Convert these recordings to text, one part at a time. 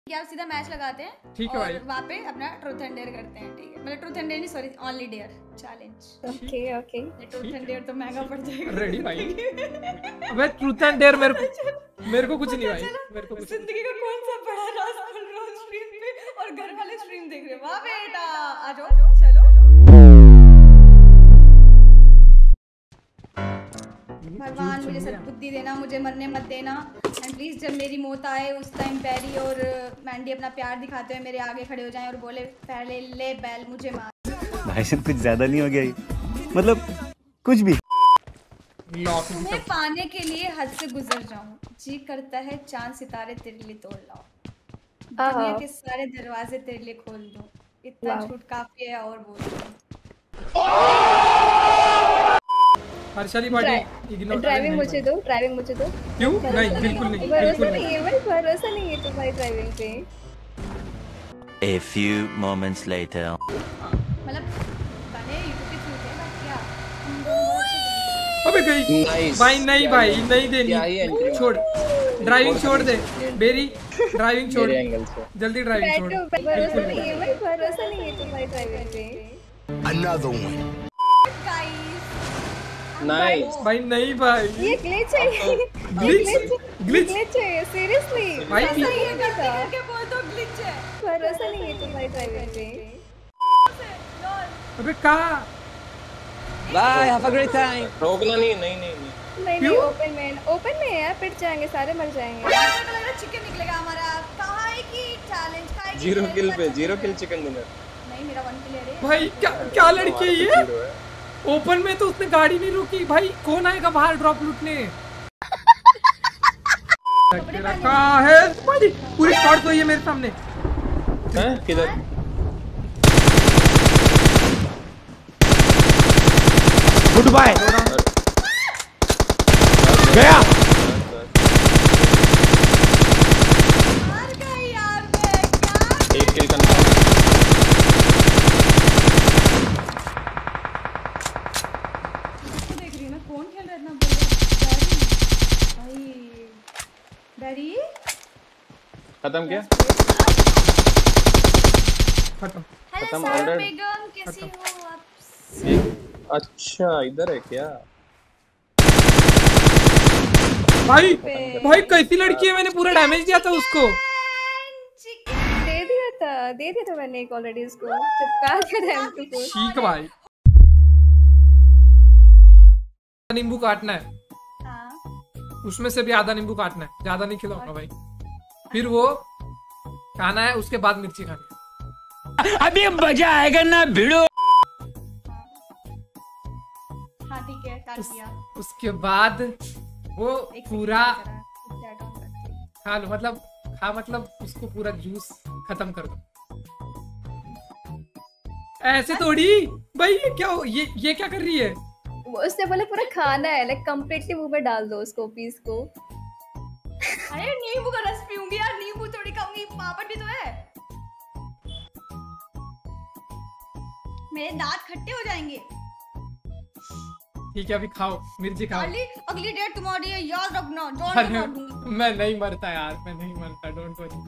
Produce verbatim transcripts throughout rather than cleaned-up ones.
क्या सीधा मैच लगाते हैं, ठीक है भाई। वहाँ पे अपना ट्रूथ एंड डेयर करते हैं, ठीक है? मतलब ट्रूथ एंड डेयर नहीं, sorry, only dare challenge. Okay okay. Truth and dare तो महंगा पड़ जाएगा। रेडी भाई। अबे ट्रूथ एंड डेयर मेरे को मेरे को कुछ नहीं भाई, मेरे को कुछ जिंदगी का कौन सा बड़ा राज खुल रहा है स्ट्रीम पे और घर वाले स्ट्रीम देख रहे हैं। वाह बेटा, आ जाओ, चलो। भगवान मुझे सद्बुद्धि देना, मुझे मरने मत देना एंड प्लीज जब मेरी मौत आए उस टाइम पैरी और मैंडी अपना प्यार दिखाते हुए मेरे आगे खड़े हो जाएं और बोले पहले ले बैल मुझे मार। भाई साहब कुछ ज्यादा नहीं हो गया ये? मतलब कुछ भी। तुम्हें पाने के लिए हद से गुजर जाऊं, जी करता है चांद सितारे तेरे लिए तोड़ लाऊं, दुनिया के सारे दरवाजे तेरे लिए खोल दूं, इतना झूठ काफी है और बोल दूं। Harshali party ignore. ड्राइविंग मुझे दो, ड्राइविंग मुझे दो। क्यों? नहीं बिल्कुल नहीं, भरोसा बिल्कुल नहीं है भाई, भरोसा नहीं है तुम्हारी ड्राइविंग पे। A few moments later. मतलब बने यूट्यूब पे क्यों थे ना क्या? अबे गई भाई, नहीं भाई नहीं देनी, छोड़ ड्राइविंग छोड़ दे बेरी, ड्राइविंग छोड़ जल्दी, ड्राइविंग छोड़। भरोसा नहीं है भाई, भरोसा नहीं है तुम्हारी ड्राइविंग पे। Another one. नाइस भाई नहीं भाई, ये ग्लिच है, ये ग्लिच ग्लिच ग्लिच है सीरियसली भाई। ऐसा ही है, गलती करके बोल दो ग्लिच है। भरोसा नहीं है तुम्हारी ड्राइविंग पे। अबे कहाँ? Bye, have a great time. रोकना नहीं, नहीं नहीं नहीं नहीं नहीं, ओपन में ओपन में है, पिट जाएंगे सारे, मर जाएंगे। चिकन निकलेगा हमारा। कहाँ है कि चैलेंज का है? जीरो किल पे जीरो किल चिकन डिनर। नहीं मेरा वन किल है भाई। क्या क्या लड़की है ये? ओपन में तो उसने गाड़ी नहीं रोकी भाई, कौन आएगा बाहर ड्रॉप लूटने? कहाँ है भाई? पूरी स्क्वाड तो है मेरे सामने। हैं किधर? Good bye. गया। मार गई यार मैं, क्या एक किल कंफर्म। देख रही हूं मैं, कौन खेल रहा है इतना बोल भाई? बैरी खत्म क्या? खत्म। हेलो खत्म, सर ordered। बेगम, कैसी हो आप? अच्छा इधर है क्या? भाई भाई कैसी लड़की है, मैंने पूरा डैमेज दिया था उसको। दे दिया था, दे दिया था मैंने एक ऑलरेडी इसको, चिपका के रैम को। ठीक भाई। नींबू काटना है, हाँ उसमें से भी आधा नींबू काटना है, ज्यादा नहीं खिलाऊंगा भाई। फिर वो खाना है, उसके बाद मिर्ची खानी है। अभी मजा आएगा ना भिड़ो। हाँ ठीक है, काट दिया। उसके बाद वो एक पूरा सेकंड जरा, chat on करते खा लो, मतलब खा मतलब उसको पूरा जूस खत्म कर दो। ऐसे थोड़ी भाई, ये क्या हो, ये ये क्या कर रही है? वो उसने बोले पूरा खाना है, लाइक कंप्लीटली मुंह में डाल दो उसको, पीस को। अरे नींबू का रस पीऊंगी यार, नींबू थोड़ी खाऊंगी, पापड़ भी तो है। मेरे दांत खट्टे हो जाएंगे। ठीक है अभी खाओ, मिर्ची खाओ। अगली अगली डेट तुम्हारी है, याद रखना। डोंट अरे, मार दूंगी। मैं नहीं मरता यार, मैं नहीं मरता, डोंट वरी।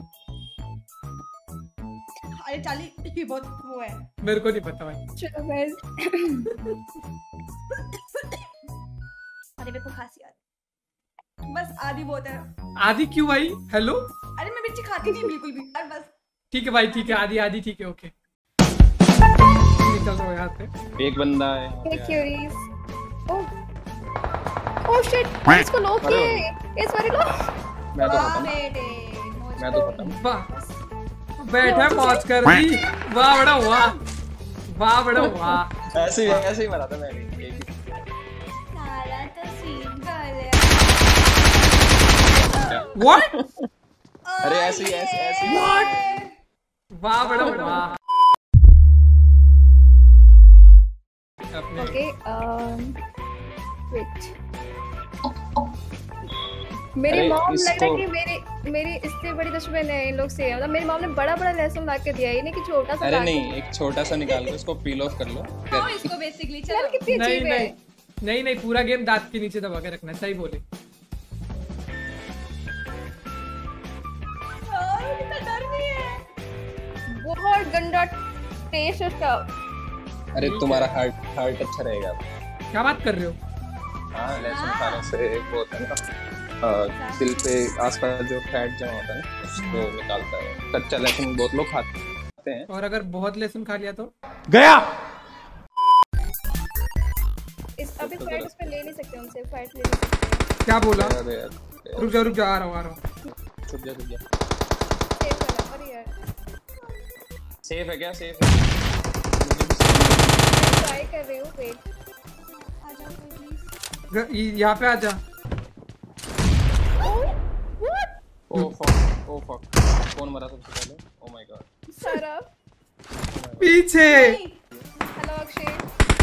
अरे चाली ये बहुत वो है। मेरे को नहीं पता भाई। चलो गाइस। अरे मेरे को खांसी आती, बस आधी बहुत है। आधी क्यों भाई? हेलो। अरे मैं मिर्ची खाती नहीं बिल्कुल भी यार, बस। ठीक है भाई, ठीक है, आधी आधी ठीक है, ओके। निकल दो यहाँ से। एक बंदा है। ये क्यूरीज। ओह ओह शिट, इसको लो किए, इस बारी लो। मैं तो वाह खत्म, बेटे, मैं तो खत्म। वाह बैठा, मौज कर दी। वाह बड़ा वाह, वाह बड़ा वाह। ऐसे ही ऐसे ही मरा था मैं भी। एक ही। सारा तो स्वीट गर्ल है। व्हाट? अरे ऐसे ही ऐसे ऐसे ही। वाह बड़ा वाह। अपने ओके वेट, मेरी अरे, मॉम लग रहा है इसको- कि मेरी मेरी इससे बड़ी दुश्मन है इन लोग से। मतलब मेरी मॉम ने बड़ा बड़ा लहसुन ला के दिया है, ये नहीं कि छोटा सा अरे ला के। नहीं, एक छोटा सा निकाल के उसको पील ऑफ कर लो। खाओ इसको बेसिकली, यार चलो। कितनी नहीं अजीब है। नहीं नहीं नहीं, पूरा गेम दांत के नीचे दबा के रखना है, सही बोले। यार, कितना डर गंदा टेस्ट उसका। अरे तुम्हारा हार्ट हार्ट अच्छा रहेगा। क्या बात कर रहे हो? हाँ लहसुन खाने से वो होता है ना, दिल पे आसपास जो फैट जमा होता है ना उसको निकालता है। कच्चा लहसुन बहुत लोग खाते हैं। और अगर बहुत लहसुन खा लिया तो गया। इस अभी फैट उस पे ले नहीं सकते, उनसे फैट ले नहीं सकते। क्या बोला? अरे यार रुक जा रुक जा, आ रहा हूँ आ रहा हूँ। छुप जा छुप जा। सेफ वाला। अरे यार सेफ है क्या? सेफ है। ट्राई कर रही हूँ। वेट आ जाओ प्लीज। यहाँ पे आ जा। ओ फक ओ फक कौन मरा सबसे पहले? Oh my God. सारा पीछे। हेलो अक्षय।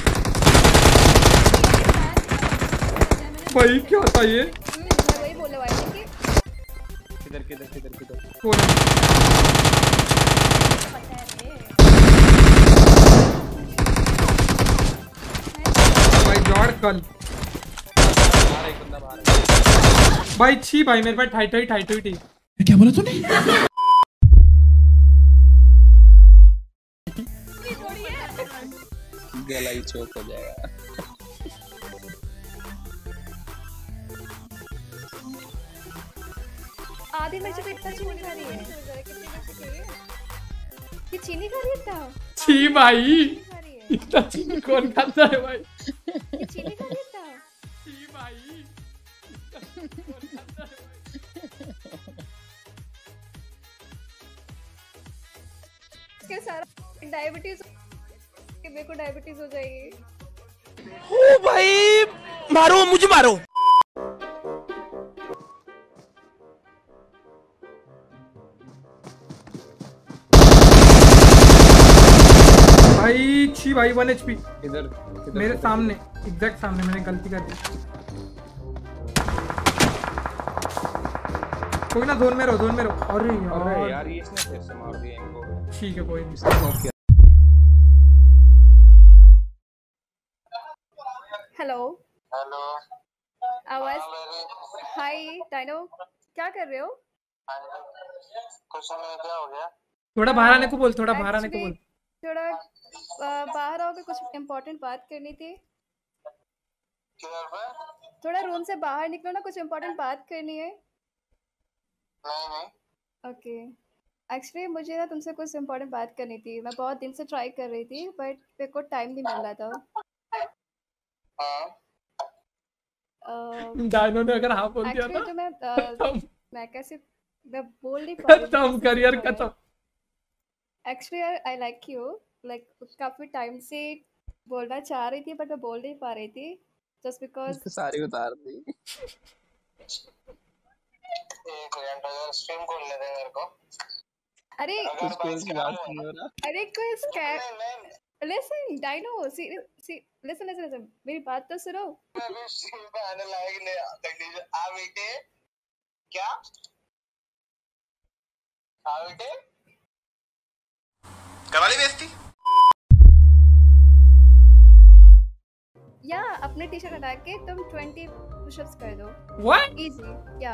भाई क्या होता ये? मैं वही बोलने वाली थी कि किधर किधर किधर किधर कौन है? भाई जॉर्ड कल बाहर एक बंदा बाहर है। भाई छी भाई मेरे पास ठाई ठाई ठाई ठाई क्या बोला तूने? गला ही चौक हो जाएगा। आधी मिर्च पे इतना चीनी खा रही है। कितनी मिर्च चाहिए? ये चीनी खा रही है इतना? छी भाई खा रही है। इतना चीनी कौन खाता है भाई? ये चीनी खा रही है इतना? छी भाई कौन खाता है भाई? इसके सारा डायबिटीज कि मेरे को डायबिटीज हो जाएगी। ओ भाई मारो मुझे मारो। भाई छी भाई वन एचपी इधर मेरे सामने, एग्जैक्ट सामने। मैंने गलती कर दी। कोई ना, जोन में रहो जोन में रहो। अरे अरे यार यार ये इसने फिर से मार दिया इनको। ठीक है कोई नहीं। इसने नॉक किया। हेलो हेलो आवाज। हाय डायनो, क्या कर रहे हो? कुछ नहीं, क्या हो गया? थोड़ा बाहर आने को बोल, थोड़ा बाहर आने को Actually, बोल। थोड़ा अ, बाहर आओगे, कुछ इम्पोर्टेंट बात करनी थी। किधर पे? थोड़ा रूम से बाहर निकलो ना, कुछ इम्पोर्टेंट बात करनी है। नहीं नहीं। ओके एक्चुअली मुझे ना तुमसे कुछ इम्पोर्टेंट बात करनी थी। मैं बहुत दिन से ट्राई कर रही थी बट मेरे को टाइम नहीं मिल रहा था। हाँ अ, डायनो ने अगर हाँ बोल दिया एक्चुअली था जो मैं अ, खत्म मैं कैसे मैं बोल नहीं पा रही थी खत्म कैसे करियर बोलूं मैं। खत्म। Actually I like you, like काफी टाइम से बोलना चाह रही थी बट मैं बोल नहीं पा रही थी जस्ट बिकॉज। सारी उतार दी। एक मिनट, अगर स्ट्रीम खोल लेते हैं मेरे को। अरे कुछ कोई की बात नहीं हो रहा। अरे कोई स्कैम। नहीं नहीं, listen Dyno, see see listen listen listen मेरी बात तो सुनो। मैं भी स्ट्रीम पे आने लायक नहीं कंडीशन। आ बेटे क्या? आ बेटे कवाली बेइज्जती। या अपने टी शर्ट हटा के तुम ट्वेंटी पुशअप्स कर दो। व्हाट? इजी या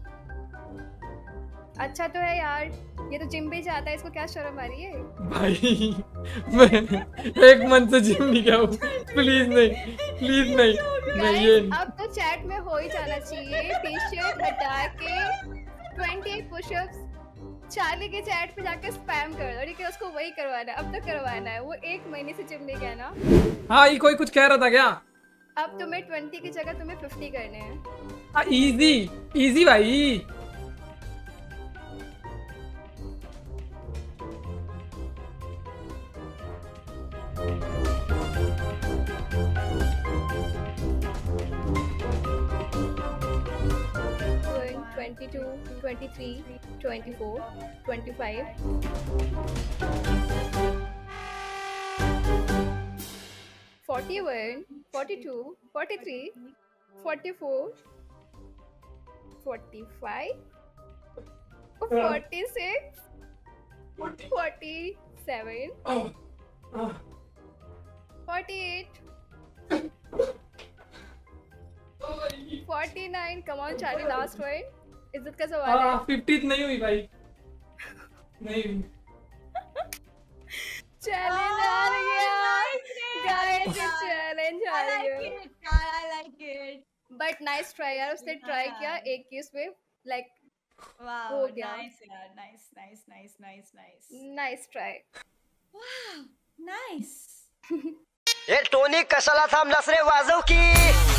अच्छा तो है यार, ये तो जिम भी जाता है, इसको क्या शर्म आ रही है? भाई मैं एक मंथ से जिम नहीं गया हूँ। प्लीज नहीं, प्लीज नहीं नहीं ये Guys, अब तो चैट में हो ही जाना चाहिए। टी शर्ट हटा के ट्वेंटी पुशअप्स चार्ली के चैट पे जाके स्पैम कर दो, ठीक है? उसको वही करवाना है, अब तो करवाना है। वो एक महीने से जिम नहीं गया ना। हाँ ये कोई कुछ कह रहा था क्या? अब तुम्हें ट्वेंटी की जगह तुम्हें फिफ्टी करने हैं। हाँ इजी इजी भाई। twenty-two, twenty-three, twenty-four, twenty-five, forty-one, forty-two, forty-three, forty-four, forty-five, forty-six, forty-seven, forty-eight, forty-nine. Come on Charlie, last one. इज्जत का सवाल है। हाँ फिफ्टीथ नहीं हुई भाई, नहीं हुई। चैलेंज हार गया गाइस, ये चैलेंज हार गया। I like it but nice try यार, उसने ट्राई किया एक केस में, लाइक वाओ नाइस यार, nice nice nice nice nice nice try, wow nice. Hey Tony कशाला थांबलास रे वाजव की